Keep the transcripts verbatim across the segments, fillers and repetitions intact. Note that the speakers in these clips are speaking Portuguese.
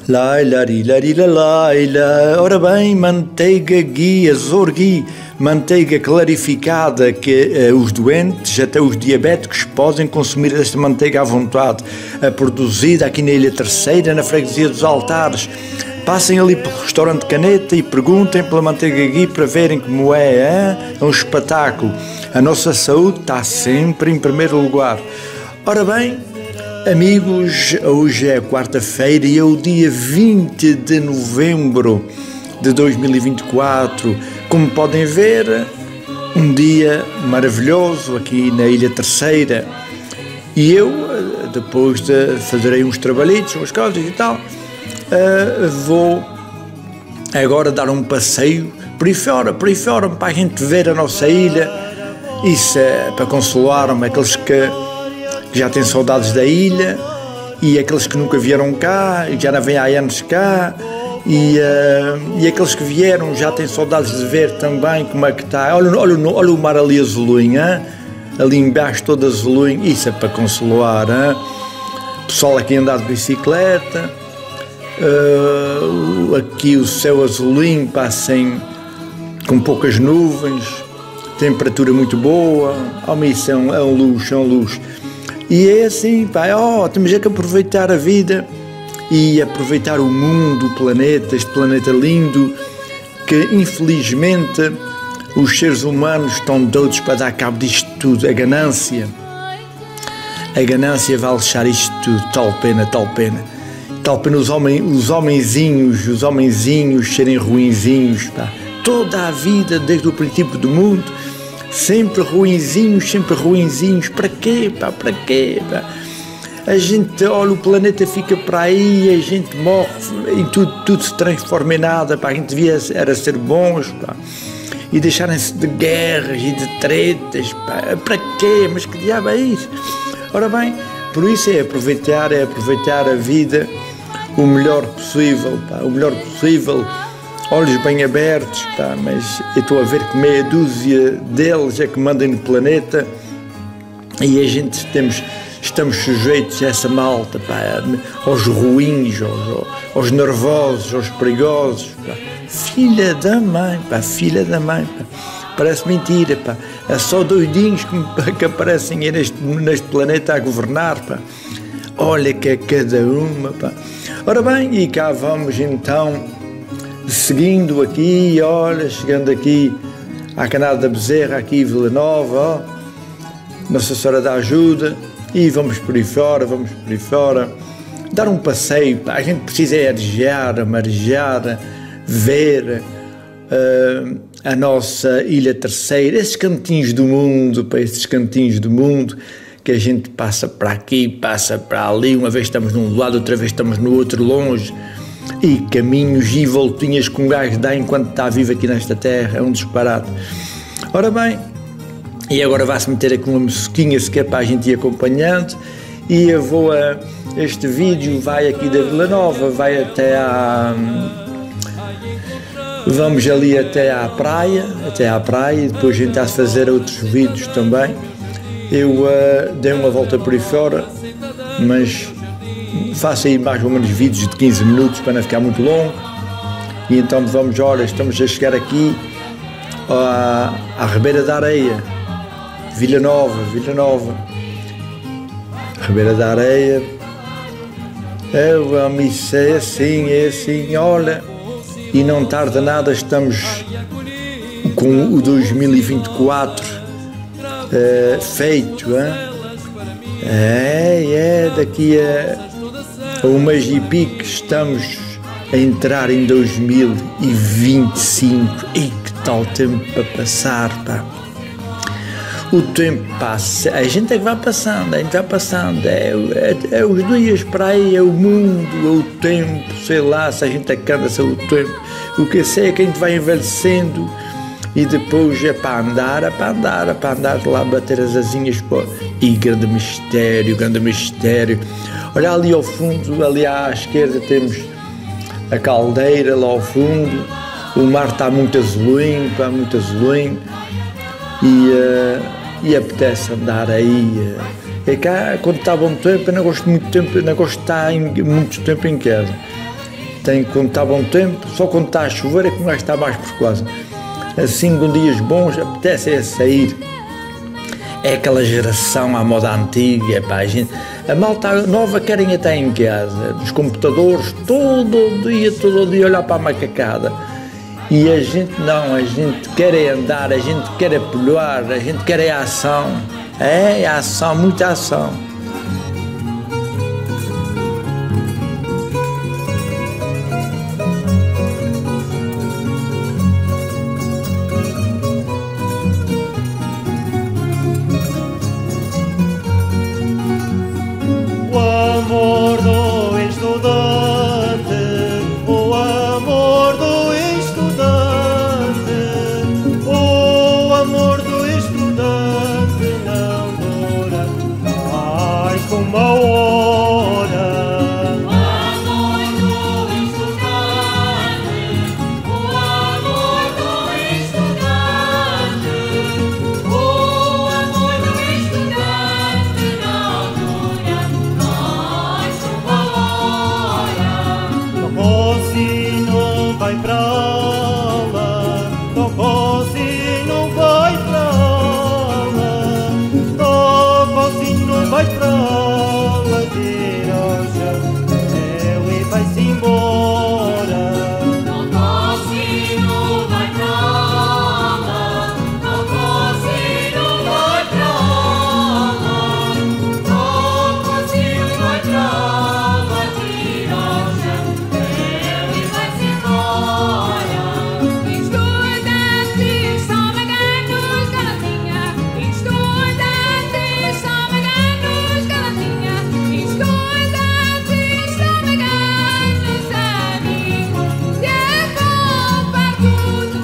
Lai, lari, lari, lai, lai. Ora bem, manteiga ghee, Azor ghee, manteiga clarificada que uh, os doentes, até os diabéticos, podem consumir esta manteiga à vontade, uh, produzida aqui na Ilha Terceira, na freguesia dos Altares. Passem ali pelo restaurante Caneta e perguntem pela manteiga ghee para verem como é, hein? É um espetáculo. A nossa saúde está sempre em primeiro lugar. Ora bem, amigos, hoje é quarta-feira e é o dia vinte de novembro de dois mil e vinte e quatro. Como podem ver, um dia maravilhoso aqui na Ilha Terceira. E eu, depois de fazer uns trabalhitos, umas coisas e tal, uh, vou agora dar um passeio por aí fora, por aí fora, para a gente ver a nossa ilha. Isso é para consolar-me aqueles que já têm saudades da ilha e aqueles que nunca vieram cá e já não vêm há anos cá e, uh, e aqueles que vieram já têm saudades de ver também como é que está. Olha, olha, olha o mar ali azulinho, hein? Ali embaixo todo azulinho, isso é para consolar, hein? Pessoal aqui andar de bicicleta, uh, aqui o céu azulinho, passem com poucas nuvens, temperatura muito boa, oh, isso é um, é um luxo, é um luxo. E é assim, pá, oh, temos é que aproveitar a vida e aproveitar o mundo, o planeta, este planeta lindo, que infelizmente os seres humanos estão doidos para dar cabo disto tudo. A ganância, a ganância vai deixar isto tudo, tal pena, tal pena. Tal pena os, homem, os homenzinhos, os homenzinhos serem ruinzinhos, pá. Toda a vida, desde o princípio do mundo, sempre ruinzinhos, sempre ruinzinhos. Para quê, pá? Para quê, pá? A gente, olha, o planeta fica para aí, a gente morre, em tudo, tudo se transforma em nada, pá. A gente devia era ser bons, pá. E deixarem-se de guerras e de tretas, pá. Para quê? Mas que diabo é isso? Ora bem, por isso é aproveitar, é aproveitar a vida o melhor possível, pá. O melhor possível. Olhos bem abertos, pá, mas eu estou a ver que meia dúzia deles é que mandam no planeta e a gente temos, estamos sujeitos a essa malta, pá, aos ruins, aos, aos nervosos, aos perigosos, pá. Filha da mãe, pá, filha da mãe, pá. Parece mentira, pá. É só doidinhos que, que aparecem aí neste, neste planeta a governar, pá. Olha que é cada uma, pá. Ora bem, e cá vamos então, seguindo aqui, olha, chegando aqui à Canada da Bezerra, aqui em Vila Nova, ó, Nossa Senhora da Ajuda, e vamos por aí fora, vamos por aí fora, dar um passeio, pá. A gente precisa é arejar, marejar, ver uh, a nossa Ilha Terceira, esses cantinhos do mundo, pá, esses cantinhos do mundo, que a gente passa para aqui, passa para ali, uma vez estamos num lado, outra vez estamos no outro, longe, e caminhos e voltinhas que um gajo dá enquanto está vivo aqui nesta terra, é um disparate. Ora bem, e agora vai-se meter aqui uma musiquinha se quer para a gente ir acompanhando, e eu vou a, este vídeo vai aqui da Vila Nova, vai até à, vamos ali até à praia, até à praia, e depois a gente está a fazer outros vídeos também. Eu uh, dei uma volta por aí fora, mas faço aí mais ou menos vídeos de quinze minutos para não ficar muito longo. E então vamos, olha, estamos a chegar aqui à, à Ribeira da Areia, Vila Nova, Vila Nova, Ribeira da Areia. É, vamos, é assim, é assim, olha, e não tarda nada, estamos com o dois mil e vinte e quatro uh, feito, hein? É, é, daqui a um mês e pico estamos a entrar em dois mil e vinte e cinco. E que tal tempo para passar, pá. O tempo passa, a gente é que vai passando, a gente vai passando, é, é, é os dias para aí, é o mundo, é o tempo, sei lá, se a gente acaba-se o tempo. O que eu sei é que a gente vai envelhecendo e depois é para andar, é para andar, é para andar lá, bater as asinhas, pô. E grande mistério, grande mistério. Olha ali ao fundo, ali à esquerda temos a caldeira lá ao fundo, o mar está muito azulinho, está muito azulinho e, uh, e apetece andar aí. Uh, é cá, quando está bom tempo, eu não gosto muito tempo, não gosto de estar em, muito tempo em casa. tem, quando está bom tempo, só quando está a chover é que um gajo está mais precoce. Assim, com dias bons, apetece é sair. É aquela geração à moda antiga, pá, a, gente, a malta nova querem até em casa, nos computadores, todo dia, todo dia olhar para a macacada. E a gente não, a gente quer é andar, a gente quer é pular, a gente quer é ação. É, é ação, muita ação. O amor do estudante, o amor do estudante, o amor do estudante não dura mais que uma hora. O amor do estudante, o amor do estudante, o amor do estudante não dura mais que uma hora. Tocou-se não vai pra aula, tocou-se não vai pra aula, tocou-se não vai pra aula, tira o chapéu e vai-se embora. Não posse, não vai pra aula, não posse, não vai pra aula, não posse, não vai pra aula, tira o chapéu e vai-se embora. Estudantes são veganos, garotinha, estudantes são veganos, garotinha, estudantes são veganos, amigo, se é bom para tudo.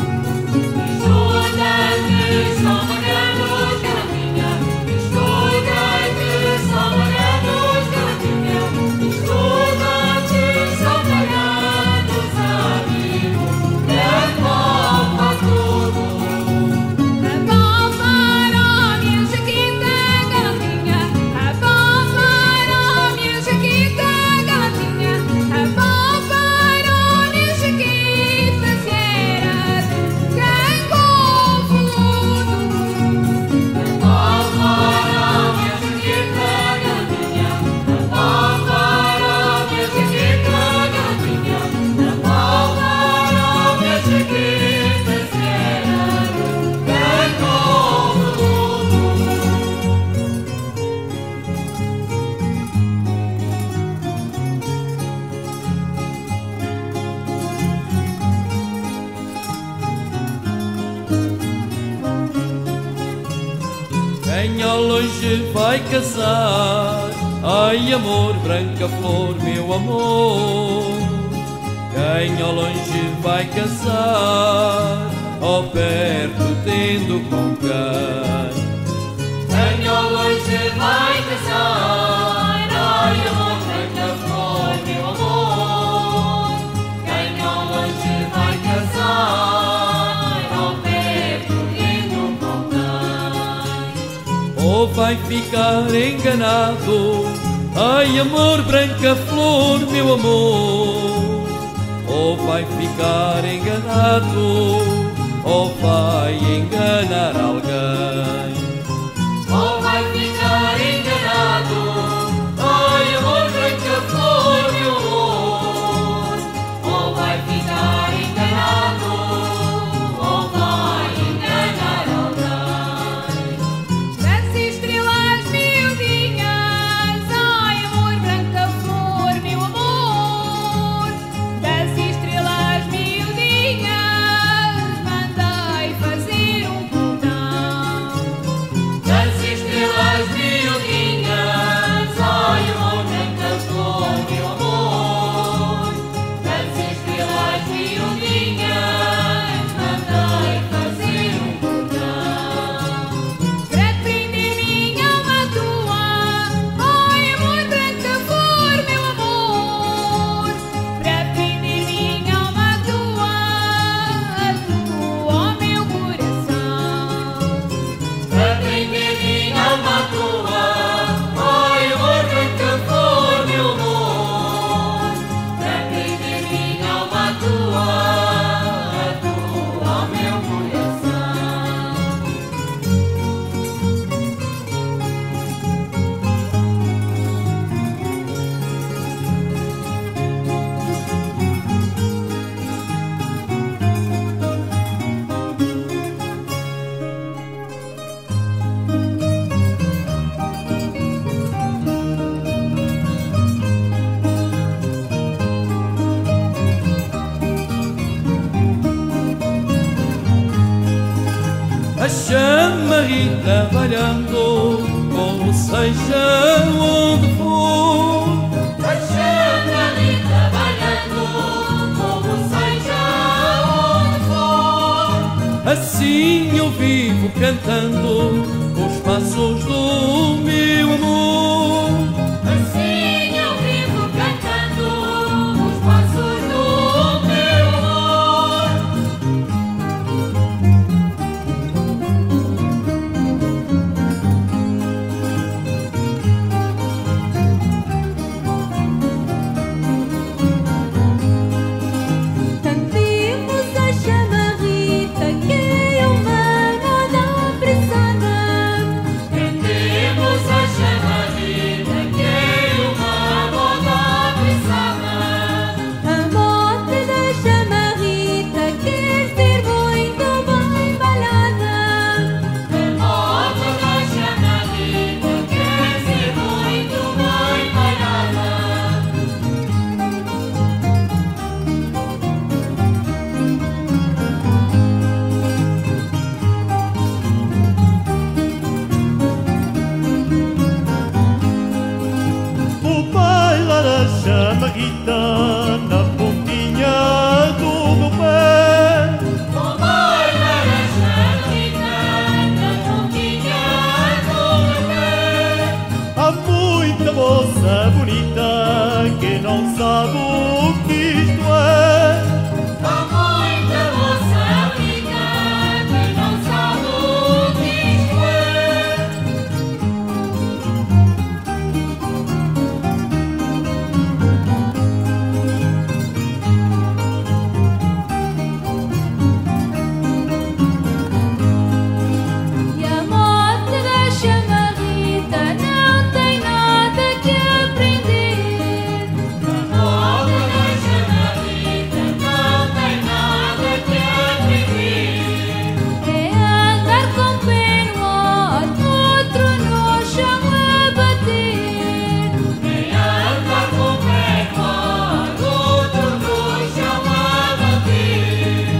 Estudantes são veganos, garotinha, estudantes são veganos, garotinha, estudantes são veganos, amigo, se é bom para tudo. É bom para a minha chiquita, garotinha, é bom para a minha chiquita, garotinha, é bom para a minha chiquita, se era quem confundo. É bom para a minha chiquita, garotinha, é bom para a minha chiquita, garotinha, é bom para a minha chiquita, se era quem confundo. Quem ao longe vai casar, ai amor, branca flor, meu amor. Quem ao longe vai casar, ao perto tendo com quem. Quem ao longe vai casar, ai amor, branca flor, meu amor. Quem ao longe vai casar, ao perto tendo com quem. Ou vai ficar enganado, ai amor, branca flor, meu amor. Ou vai ficar enganado, ou vai enganar alguém. Ou vai ficar enganado, ai amor, branca flor, meu amor. Ou vai ficar enganado, ou vai enganar alguém. Desce estrelas miudinhas, ai amor, branca flor, meu amor. Desce estrelas miudinhas, mandei fazer um cordão. a chamarrita trabalhando, como seja onde for. A chamarrita trabalhando, como seja onde for. Assim eu vivo cantando os passos do meu amor. Assim eu vivo cantando os passos do meu amor. Cantemos a chamarrita que é uma moda apressada. Cantemos a chamarrita que é uma moda apressada. A moda da chamarrita quer ser muito bem balada. A moda da chamarrita quer ser muito bem balada. Vou bailar a chamarrita na pontinha do meu pé. Vou bailar a chamarrita na pontinha do meu pé. Há muita moça bonita que não sabe o que isto é. Há muita moça bonita que não sabe o que isto é. E a moda da chamarrita não tem nada que aprender. A moda da chamarrita não tem nada que aprender. É andar com o pé no ar, outro no chão a bater. Quem anda com o pé no ar, outro no chão a bater.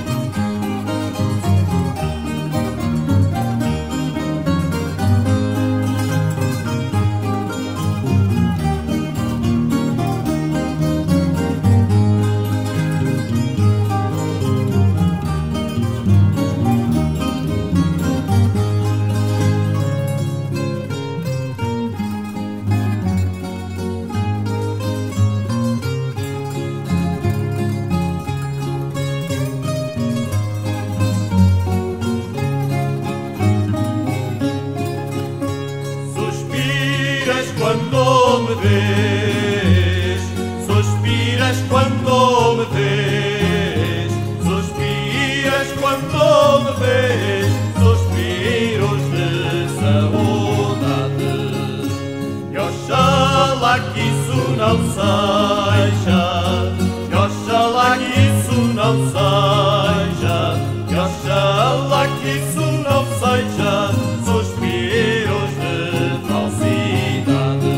Suspiras quando me vês, suspiras quando me vês, suspiras quando me vês, suspiros de saudade. E oxalá que isso não seja, e oxalá que isso não seja, e oxalá que isso não seja, suspiros de falsidade.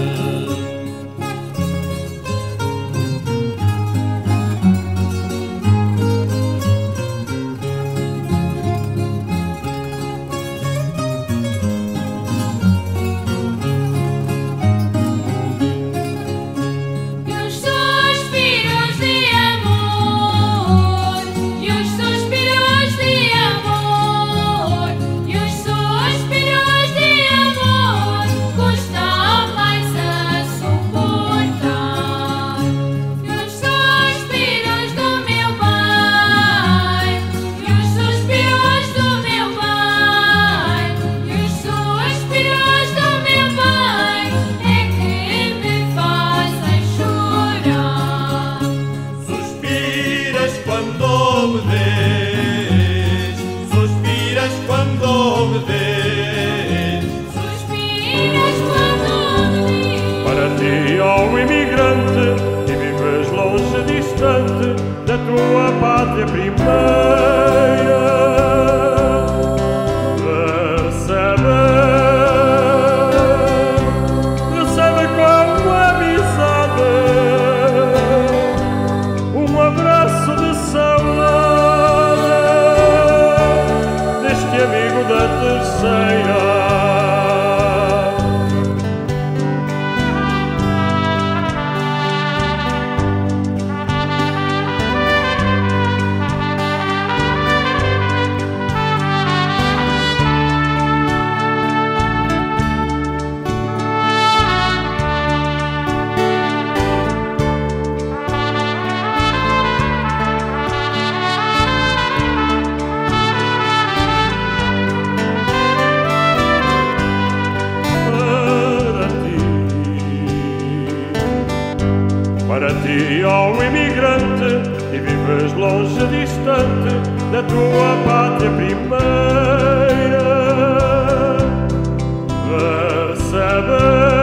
E os suspiros de amor, e os suspiros de amor, e os suspiros de amor custam mais a suportar. E os suspiros do meu pai, e os suspiros do meu pai, e os suspiros do meu pai é que me fazem chorar. Suspiras quando me vês, suspiras quando me vês. Suspiras quando me Para ti, ó imigrante, que vives longe, distante da tua pátria primeira, recebe, recebe com amizade um abraço de saudade deste amigo da só um imigrante e vives longe, distante da tua pátria primeira. Recebe